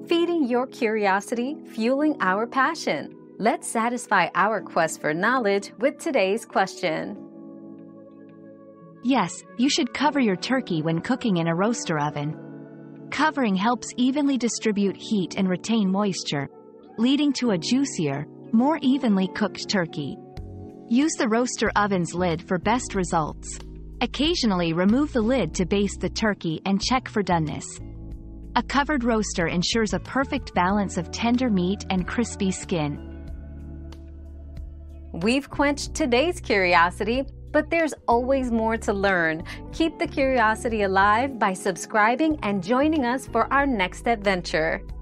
feeding your curiosity, fueling our passion. Let's satisfy our quest for knowledge with today's question. Yes, you should cover your turkey when cooking in a roaster oven. Covering helps evenly distribute heat and retain moisture, leading to a juicier, more evenly cooked turkey. Use the roaster oven's lid for best results. Occasionally remove the lid to baste the turkey and check for doneness. A covered roaster ensures a perfect balance of tender meat and crispy skin. We've quenched today's curiosity, but there's always more to learn. Keep the curiosity alive by subscribing and joining us for our next adventure.